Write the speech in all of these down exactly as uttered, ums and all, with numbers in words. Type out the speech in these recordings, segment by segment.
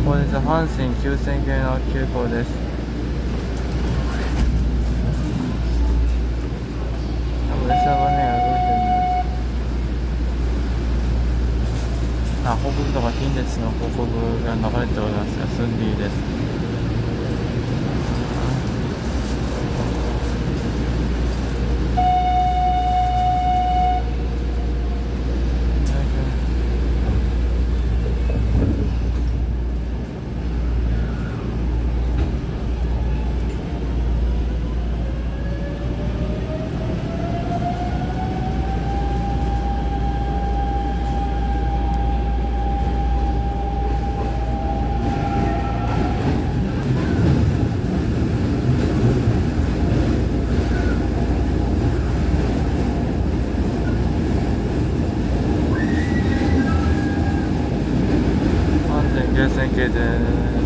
本日阪神きゅうせん系の急行です。多分列車がね動いてるんです。あ、報告とか近鉄の報告が流れておりますが、スンディです。優先系で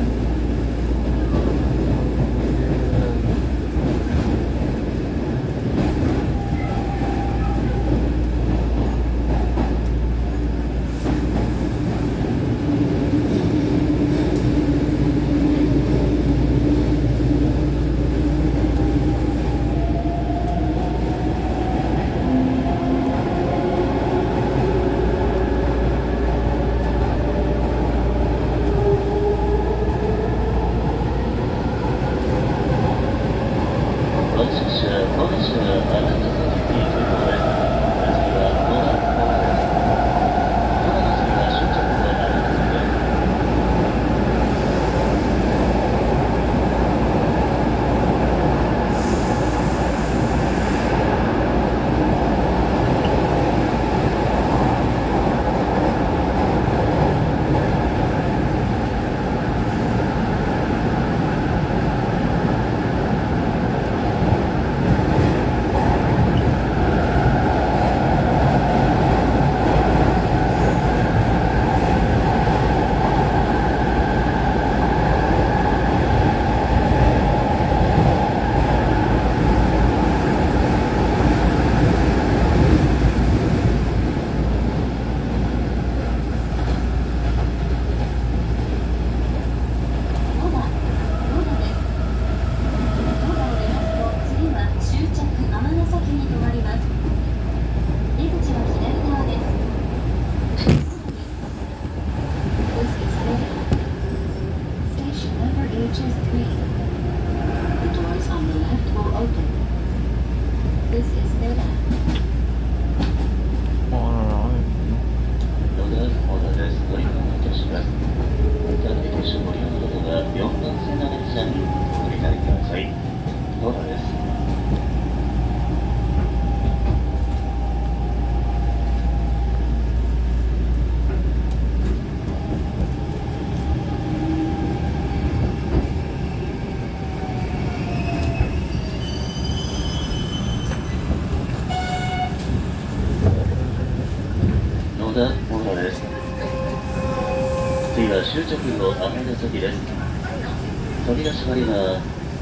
次は終着後雨の席です。飛び出し割は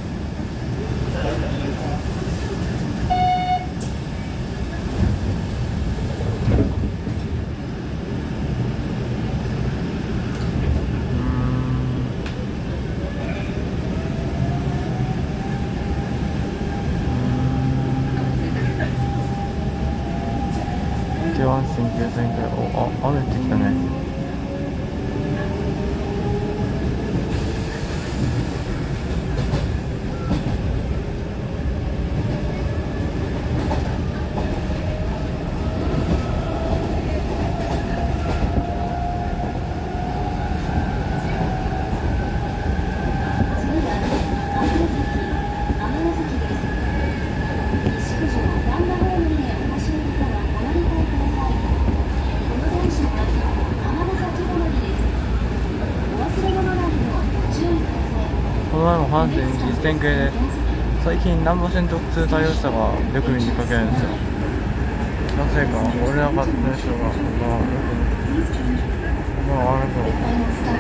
阪神きゅうせん系、お、あ、雨降ってきたね。この前も阪神実践系で最近ナンバー線特通対応したがよく見かけるんですよ。なぜか俺ら買ってる人がまあよくまああると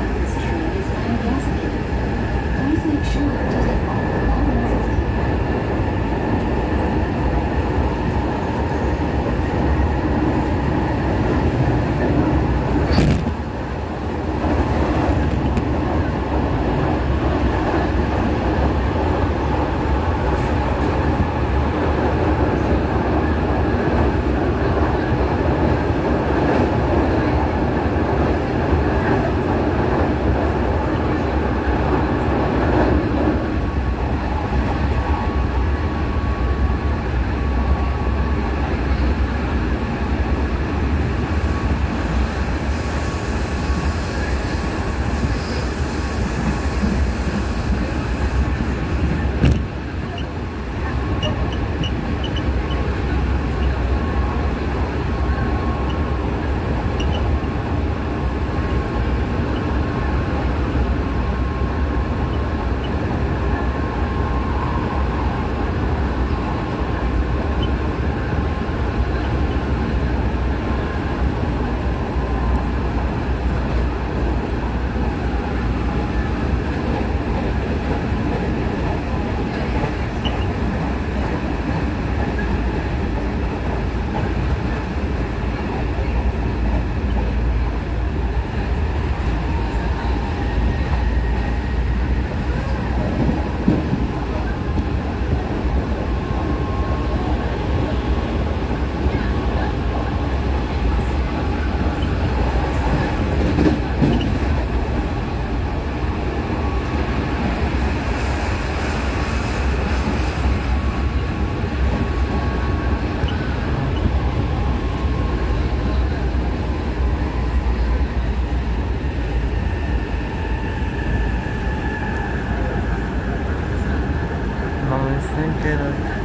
の線形だ。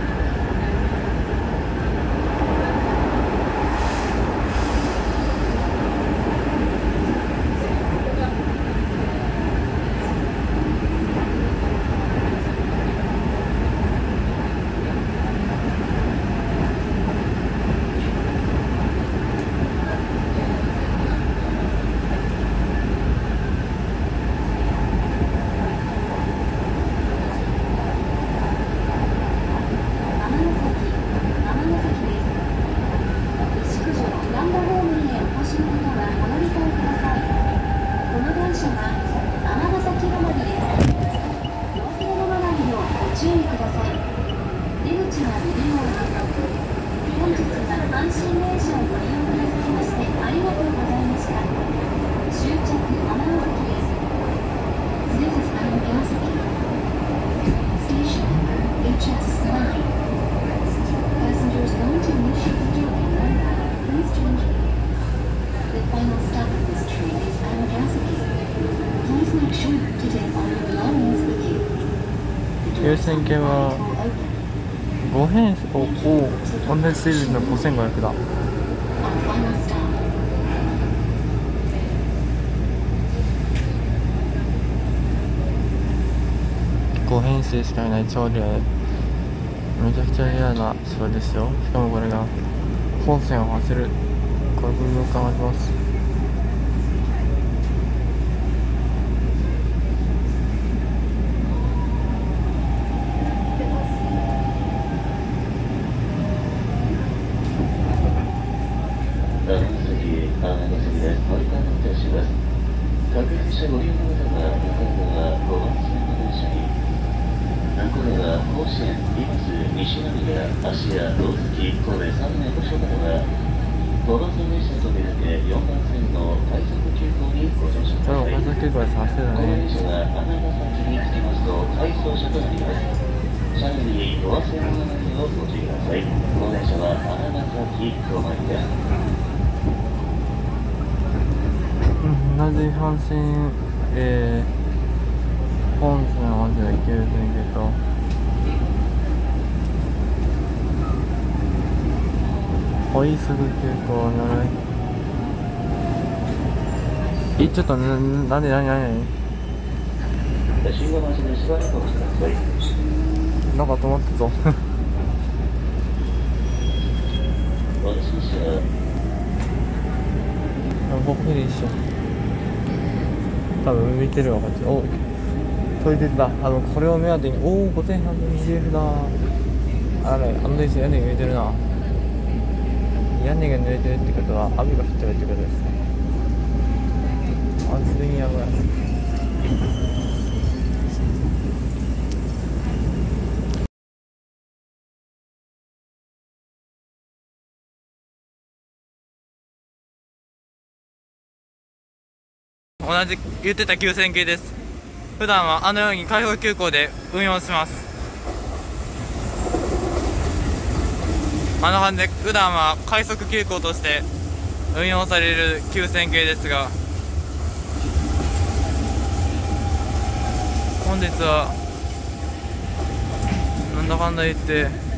優先券はご変を同じ水準のごせんごひゃくだ。ご編成しかいない超レア、めちゃくちゃレアな城ですよ。しかもこれが本線を走る、これ分量感あります。同じ阪神、えー、本線までは行けるんだけど、追いすぐ急行ならえ、ちょっとな、なんでなになになになんか止まったぞここで一緒、多分見てるわこっち。おトイレだ。あのこれを目当てに、おおごせんひゃくにじゅうえんだ。あれあの電車屋根が濡れてるな。屋根が濡れてるってことは雨が降ってるってことですね。完全にやばい。同じ言ってたきゅうせん系です。普段はあのように開放急行で運用します。あの感じで普段は快速急行として運用されるきゅうせん系ですが、本日はなんだかんだ言って